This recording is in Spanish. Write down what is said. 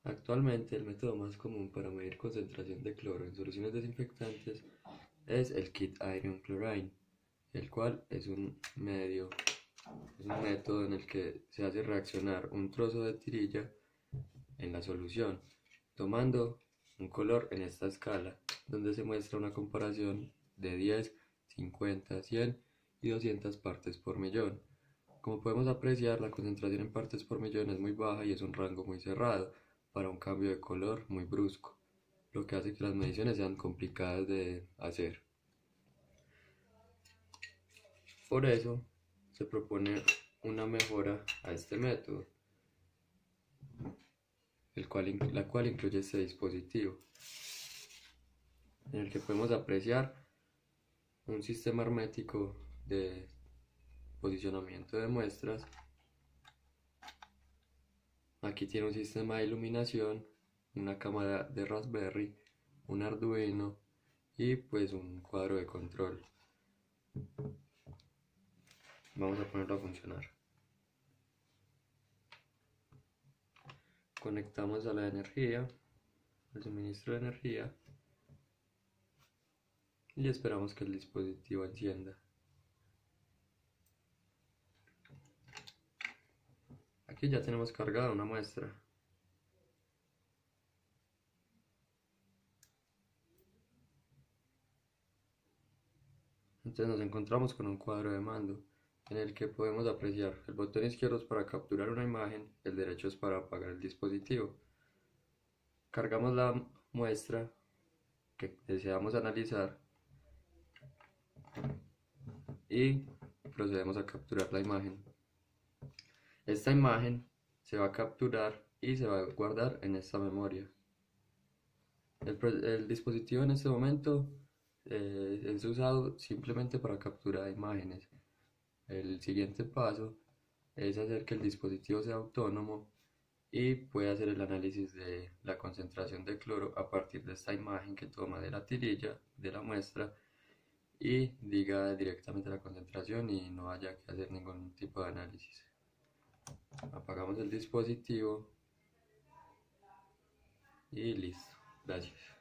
Actualmente el método más común para medir concentración de cloro en soluciones desinfectantes es el kit iron chlorine, el cual es un método en el que se hace reaccionar un trozo de tirilla en la solución, tomando un color en esta escala, donde se muestra una comparación de 10, 50, 100 y 200 partes por millón. Como podemos apreciar, la concentración en partes por millón es muy baja y es un rango muy cerrado para un cambio de color muy brusco, lo que hace que las mediciones sean complicadas de hacer. Por eso se propone una mejora a este método, la cual incluye este dispositivo, en el que podemos apreciar un sistema hermético de posicionamiento de muestras. Aquí tiene un sistema de iluminación, una cámara de Raspberry, un Arduino y pues un cuadro de control. Vamos a ponerlo a funcionar. Conectamos a la energía, al suministro de energía, y esperamos que el dispositivo encienda. Aquí ya tenemos cargada una muestra. Entonces nos encontramos con un cuadro de mando en el que podemos apreciar el botón izquierdo es para capturar una imagen, el derecho es para apagar el dispositivo. Cargamos la muestra que deseamos analizar y procedemos a capturar la imagen. Esta imagen se va a capturar y se va a guardar en esta memoria. El dispositivo en este momento es usado simplemente para captura de imágenes. El siguiente paso es hacer que el dispositivo sea autónomo y pueda hacer el análisis de la concentración de cloro a partir de esta imagen que toma de la tirilla de la muestra y diga directamente la concentración y no haya que hacer ningún tipo de análisis. Apagamos el dispositivo y listo. Gracias.